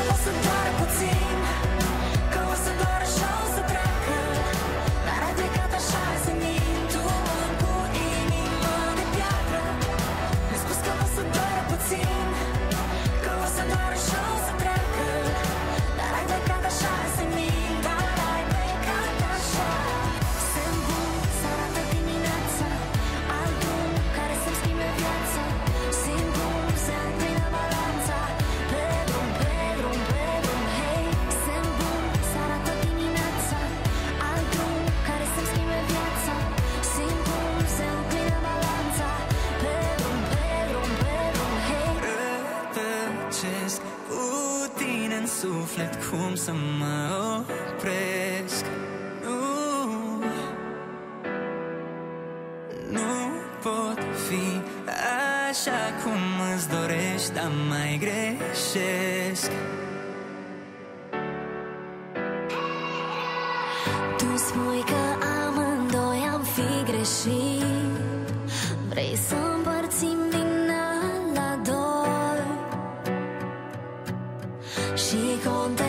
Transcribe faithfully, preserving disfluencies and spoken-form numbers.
o să doară puțin, că o să doară și o să treacă, dar ai plecat așa senin, tu cu inima de piatră. Mi-ai spus că o să doară puțin, că o să doară și o să treacă, dar ai plecat așa senin, dar ai plecat așa. Sunt bun să arată dimineața, al drum care să-mi schimbe viața. Simt cum se înclină balanța, pe drum, pe drum, pe drum, hei. Sunt bun să arată dimineața, al drum care să-mi schimbe viața. Simt cum se înclină balanța, pe drum, pe drum, pe drum, hei. Rătăcesc cu tine în suflet, cum să mă opresc? Nu, nu pot fi așa cum îți dorești, dar mai greșesc. Tu spui că amândoi am fi greșit, vrei să împărțim vina la doi și contează